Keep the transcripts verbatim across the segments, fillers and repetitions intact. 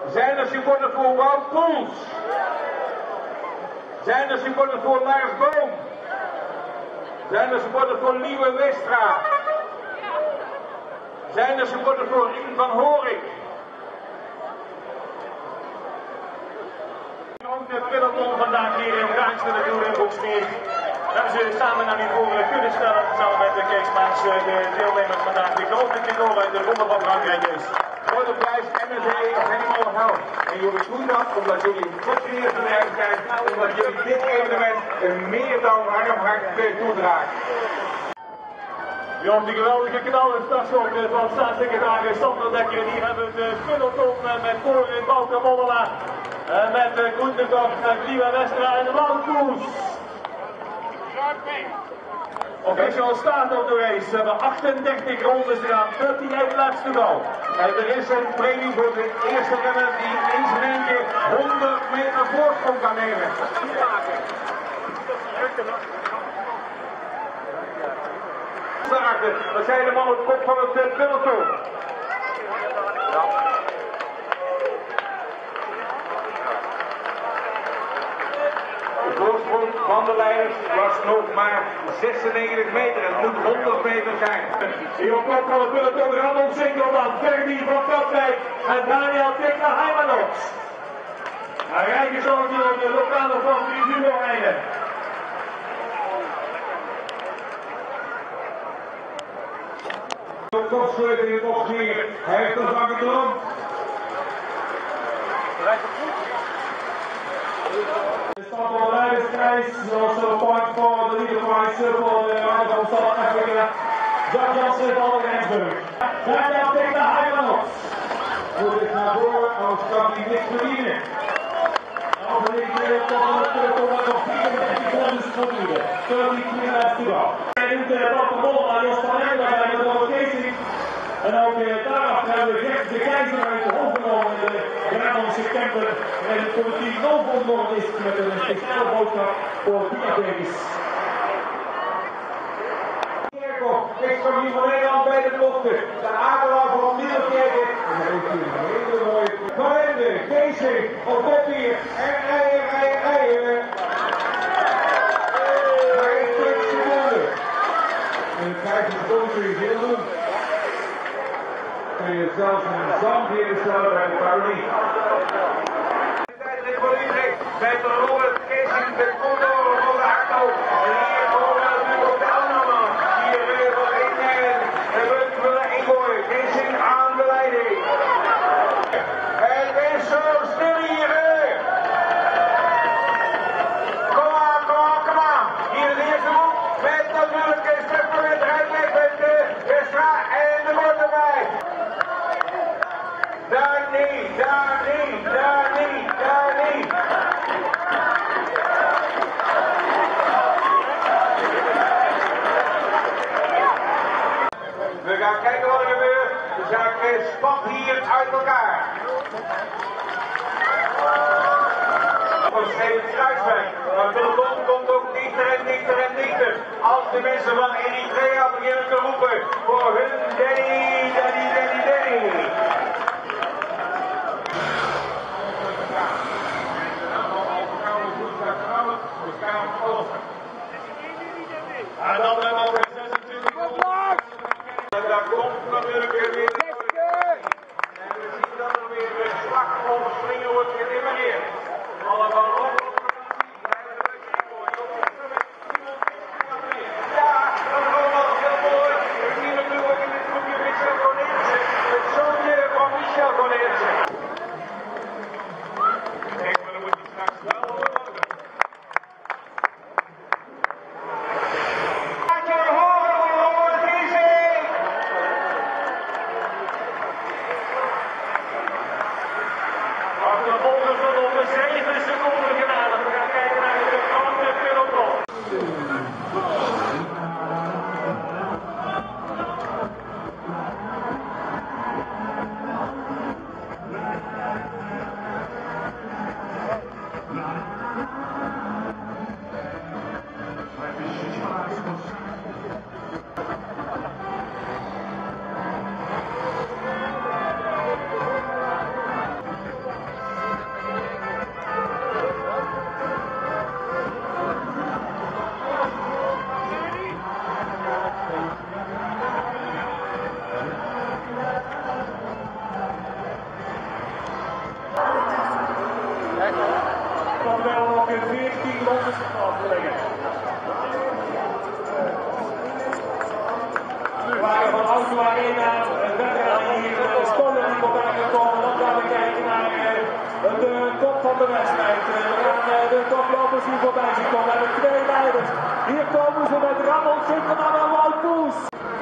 Zijn er supporters voor Wout Poels? Zijn er supporters voor Lars Boom? Zijn er supporters voor Liewe Westra? Zijn er supporters voor Rien van Horik? Ook de peloton vandaag hier in Rijnster naartoe in Boksmeer. Dat ze samen naar die voren kunnen stellen, samen met de Kees Maas, de deelnemers vandaag. Ik hoop dat dit door de Ronde van Frankrijk is. Voor de prijs M S E Animal Health. En jullie doen dat omdat jullie goed weer te werk zijn, omdat jullie dit evenement een meer dan warm hart toedragen. Jongens, die geweldige knallen startschok van staatssecretaris Sander Dekker. Hier hebben we de peloton met voorin Bouke Mollema. Met Groentekop, met Liewe Westra en Wout Poels. Official start of the race. We hebben achtendertig rondes gedaan, dertien laps to go. En er is een premie voor de eerste renner die in zijn eentje honderd meter voorsprong kan nemen. Dat zijn de mannen op kop van het peloton. De voorsprong van de leiders was nog maar zesennegentig meter. Het moet honderd meter zijn. Hier op kop van het peloton Ramon Sinkelman, Ferdi van Katwijk en Daniel Tikka Heimanox. Hij rijdt zo op de lokale favoriet Hugo rijden. Kopschuiter in het opschieten. Hij heeft een vakke droom. De start van de leidersprijs, also point for the leader prize for the round of South Africa. Jack Jansen van Rensburg. Daniel Tikka Heimanox. Goed is naar voren, anders kan hij niks verdienen. Overleefd weer tot aan het peloton met nog vierendertig seconden verdienen. dertien laps to go. En nu de Bouke Mollema, Jos van Rijden bij de Robert Geesink. En ook eh, daarachter hebben we Gert de Keizer uit de hoofd genomen in de Grand september. En de politiek Novo is met een speciale boodschap voor Pieterbergers. Ik kom hier van Nederland bij de belofte. De adelaar van Middelkerken. En dan heeft hij een hele mooie kalender. Geesink op kop hier. En rijden, rijden, rijden. vijfentwintig seconden. En vijftig seconden kun je veel doen. Kun je zelfs een zandheer stellen bij de Paris. Met Robert Geesink, de Condor van de Harto. En hier komen we natuurlijk op de andere. Hier weer wat in en Rutger Ingooi. Geesink aan de leiding. Het is zo stil hier. Kom aan, kom aan, kom aan. Hier is de eerste groep. Met natuurlijk een stuk voor het rijden met de Westra en de Bord erbij. Daar niet, daar niet, daar niet, daar niet. We gaan kijken wat er gebeurt. De zaak spat hier uit elkaar. Van Steven Kruiswijk. Maar de peloton komt ook dieper en dieper en dieper. Als de mensen van Eritrea beginnen te roepen voor hun Danny, Danny, Danny, Danny. En dan hebben we over zesentwintig. En daar komt natuurlijk weer. En we zien dat er weer een slag omspringen wordt gedemareerd. Allemaal op. Ja, dat is allemaal heel mooi. We zien natuurlijk ook in dit groepje Michel Cornelissen. Het zoontje van Michel Cornelissen. Kijk, maar dan moet je straks wel worden. Achtervolgers van onder zeven seconden gedaan. We gaan kijken naar de grote peloton. wel nog een veertien rondes af te leggen. We waren van Auto Arena, een wedstrijd hier in de Stolen die voorbij gekomen. Dan gaan we kijken naar uh, de top van de wedstrijd. Uh, we gaan uh, de toplopers hier voorbij zien komen. We hebben twee leiders. Hier komen ze met Ramon Sinterman en Wout Poels.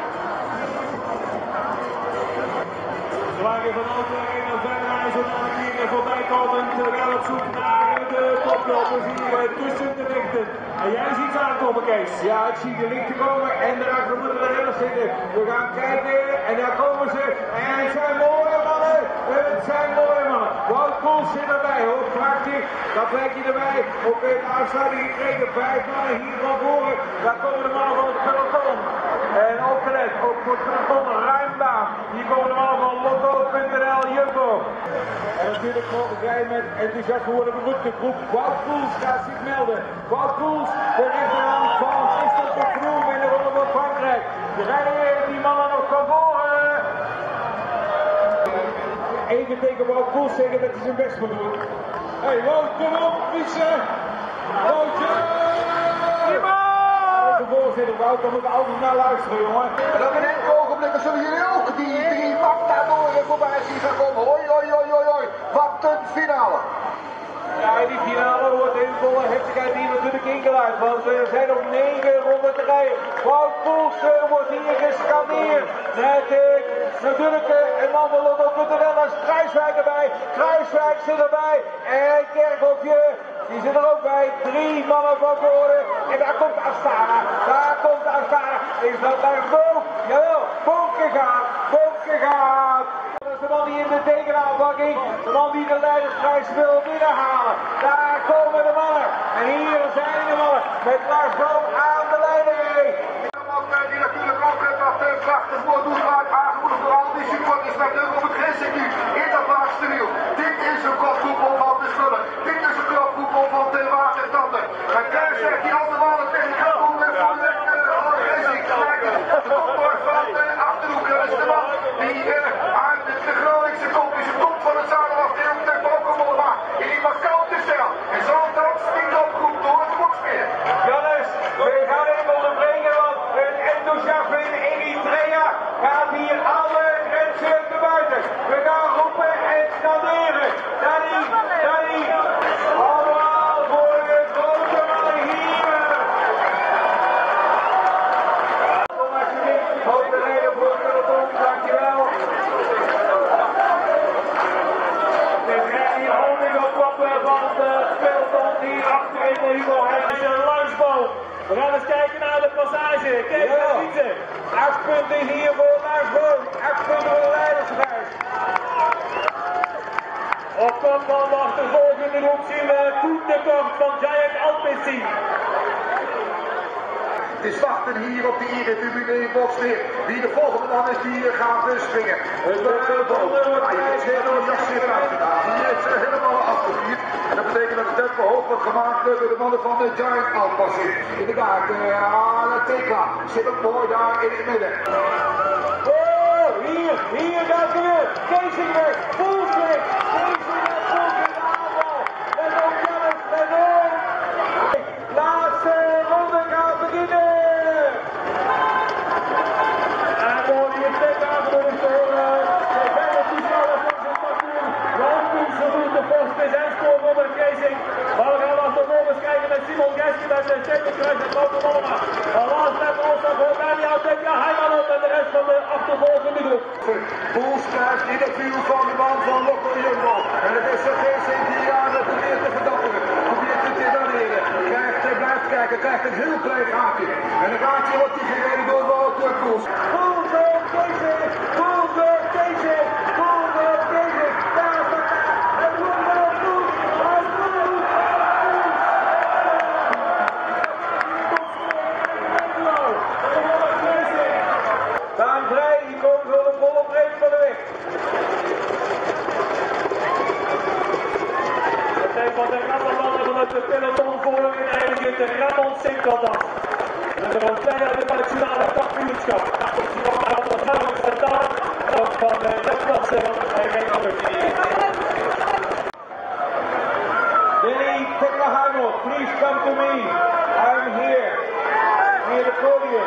We waren van Auto Arena verder reizen naar hier voorbij komen. We gaan op zoek naar de toplopers hier uh, tussen de lichten. En jij ziet ze aankomen, Kees. Ja, ik zie de lichten komen en daarachter moeten we erin zitten. We gaan kijken en daar komen ze. En het zijn mooie mannen. Het zijn mooie mannen. Wout Poels zit erbij, hoor. Prachtig. Dat lijkt je erbij. Op de afsluiting gekregen. Vijf mannen hier van voren. Daar komen de mannen van het peloton. En opgelet, ook voor het peloton ruimbaan. Hier komen de mannen van Lotto punt n l Jumbo. En natuurlijk mogen wij met enthousiast worden beroemd. De groep Wout Poels gaat zich melden. Wout Poels, de rechterhand van Christophe Froome in de ronde van Frankrijk. Rijden die mannen nog van voren. Even tegen Wout Poels zeggen dat hij zijn best moet doen. Hé hey, Wout, kom op, fietsen! Woutje! De voorzitter Wout, daar moeten we altijd naar luisteren, jongen. En dan in enkele ogenblikken zullen jullie ook die drie matadorren voorbij zien gaan komen. Hoi, hoi, hoi, hoi, hoi. Wat een finale. Ja, die finale wordt in volle heftigheid hier natuurlijk ingeleid, want er zijn nog negen ronden te rijden. Wout Poels uh, wordt hier gescandeerd. Met uh, natuurlijk uh, een man van Lotto punt n l als Kruiswijk erbij. Kruiswijk zit erbij. En Kerkhoffje, die zit er ook bij. Drie mannen van voren. En daar komt Astana. Daar komt Astana. Is dat naar Boom? Jawel, Boomke gaat. Boomke gaat. Dat is de man die in de tegenaanpakking, de man die de leidersprijs wil binnenhalen. Daar komen de mannen. En hier zijn de mannen met Lars Boom aan de leiding. Die natuurlijk ook wat prachtig voor doet, maar aangemoedigd door al die supporters met de op het grenscircuit in dat laatste wiel. Dit is een kopvoetbal van de Spullen. Dit is een kopvoetbal van de waterstanden. En daar zegt die andere mannen tegen de grond en voor de racing. De kopboord van de Achterhoek, dat is de man die aan de Groningse kop is de kop van het zadel af en de bovenbol maakt. In die markante stijl. En zo dan stikt op groep door het boksmeer. Jannes, we gaan even onderbreken, want een enthousiasme in Eritrea gaat hier alle grenzen te buiten. We gaan roepen en scanderen. Danny, Danny, allemaal voor de grote mannen hier. Kom alsjeblieft, hoog de reden voor het peloton, dankjewel. We krijgen hier honing op koppen van het peloton hier achterin de Hugo Heinz. Langsboom. We gaan eens kijken naar de passage. Kijk, Ja. daar ziet ze. Acht punten hier voor Lars Boom. Acht punten voor de leidersprijs. Op kop van de achtervolgende groep zien we Koen de Kort van Giant Alpecin. Het is wachten hier op de Ire-tribune in Boksmeer. Wie de volgende man is die hier gaat springen. Het peloton. Hij heeft helemaal jas weer uitgedaan. Die heeft ze helemaal afgevierd. En dat betekent dat het tempo hoog wordt gemaakt door de mannen van de Giant Alpecin. Inderdaad, ja, de Tekla zit ook mooi daar in het midden. Oh, hier, hier gaat hij weer. Keesingweg, Poelsweg. Keesingweg, Poels in de aanval. En ook Jannes en Noor. Laatste ronde gaat beginnen. En mooi hier tegen aangemoedigd door de vijfde toeschouwer van zijn parcours. Wout Poels verdoet de post in zijn spoor voor de Keesing. Maar we gaan achtervolgens kijken met Simon Geske met zijn Zekerkruis en Wouter Mollema. En laatst net ons dan voor Daniel Tekla, Heimanot en de rest van de achtervolgende groep. Poels krijgt in het vuur van de man van Lotto Jumbo. En het is de Geesing die aan het probeert te verdapperen. Probeert te tiraneren. Krijgt, blijft kijken, krijgt een heel klein gaatje. En een gaatje wordt die gereden door Wout Poels. Poels door Keesing. Poels door Keesing. Poels door Keesing. Daar is het. Het wordt door Poels. Uit Poels. Daan Vrij, die komt zo de volle breedte van de weg. Het zijn van de rammelmannen vanuit de peloton voor in eigenlijk de Ramon Sinkeldas. En er wordt twee uit de nationale kampioenschap. Dat is nog maar wat harder gedaan. Ook van de Jetplassen van de Rijnmond. Willy Tekla to me. I'm here, near the podium.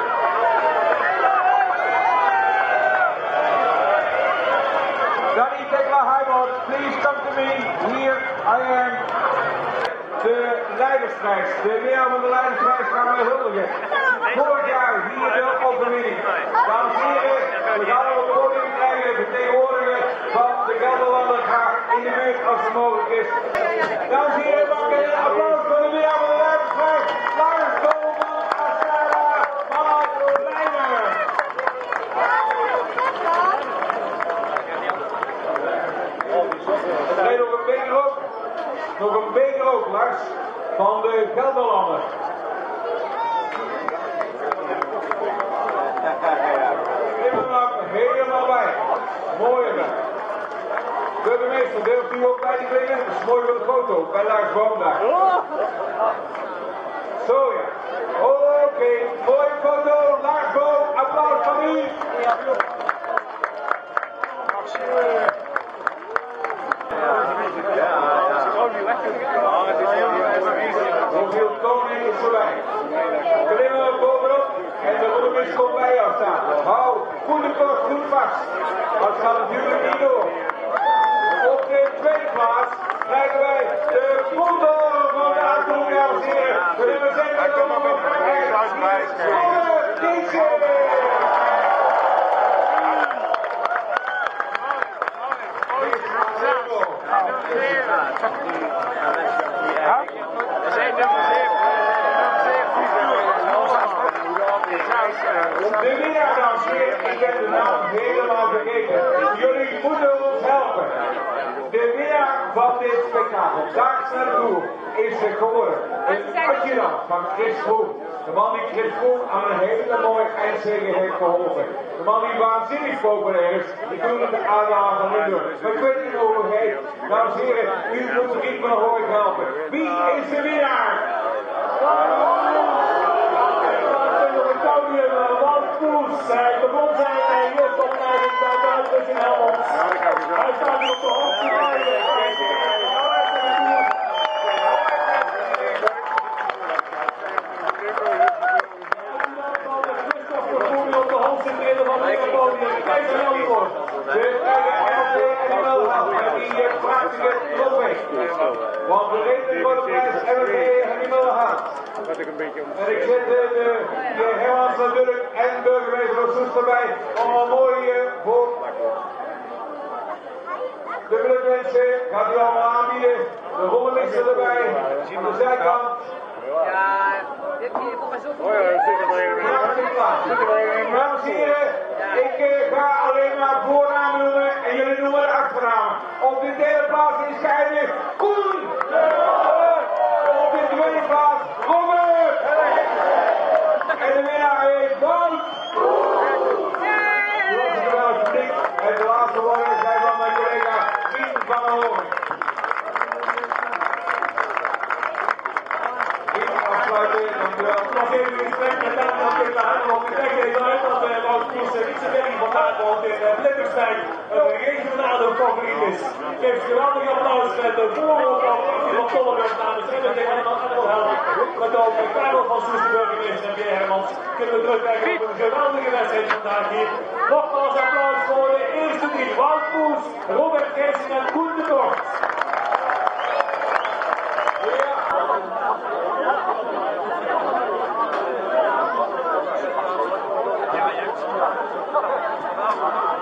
Danny Tekla-Heimond, please come to me. Here I am. De Leidersprijs, de winnaar van de Leidersprijs gaan we huldigen. Vorig jaar hier de overwinning. Dames en heren, we gaan op het podium krijgen de vertegenwoordiger van de Gelderlander graag in de buurt als het mogelijk is. Dames en heren, mag ik een applaus voor de winnaar van de Leidersprijs, Lars Koolman, Astara, Marolijnen. Nee, nog een beker ook. Nog een beker ook, Lars, van de Gelderlander. Helemaal bij. Mooi hè. Burgemeester, durft u ook bij te brengen? Dat is mooi voor de foto, bij Lars Boom daar. Zo ja. Oké, okay. Mooie foto, Lars Boom, applaus van u. Hoeveel koning is erbij? Klimmen we bovenop en de burgemeester komt bij jou staan. Hou, goede kost, goed vast. Dat gaat natuurlijk niet door. Op de tweede plaats krijgen wij de Condor van de Aantoon, dames en heren. We hebben zeker dat we nog Frankrijk. Deze! De winnaar, dames en heren, ik heb de naam helemaal vergeten. Jullie moeten ons helpen. De winnaar van dit spektakel, daags naar de boer, is geworden een adjudant van Chris Groen. De man die Chris Groen aan een hele mooie eindzege heeft geholpen. De man die waanzinnig populair is, die toen het aanhalen van Linder. Maar ik weet niet hoe het heet. Dames en heren, u moet de Riek van Hoorn helpen. Wie is de winnaar? Hij begon zijn jeugdopleiding bij Duitsers in Helmond. Hij staat nu op de hoogste lijn. Christopher Groen op de hoogste treden van het podium. Kijk eens naar die woord. De L P en wel en die prachtige trofee. Want de reden voor de prijs L P en die wel gehad. En ik zet de, de, de Hermans natuurlijk en burgemeester van Soest erbij om een mooie voor de gelukwensen. Gaat u allemaal aanbieden. De rollenmixer erbij. Aan de zijkant. Ja, dit keer voor mij zo veel. Dames en heren, ik uh, ga alleen maar voornaam noemen en jullie noemen de achternaam. Op de derde plaats is geëindigd Koen. Op de tweede plaats Robert. En de winnaar heet Wout. En de laatste woorden zijn van mijn collega Pien van der Hoorn. Pien, afsluiten, dankjewel. Nog even een gesprek met Daan van Pim Heimond. Ik denk even uit dat Wout Poels niet zo Benny vandaag woont in Blitterstein. Een regionale favoriet is. Geef een geweldig applaus met de voorhoofd van Ivan Tollenburg namens M T en van Adel Helm. Met ook de panel van Soeste burgemeester en Pierre Hermans kunnen we terugkijken op een geweldige wedstrijd vandaag hier. Nogmaals applaus voor de eerste drie. Wout Poels, Robert Geesing en Koen de Tocht. Ja, ja.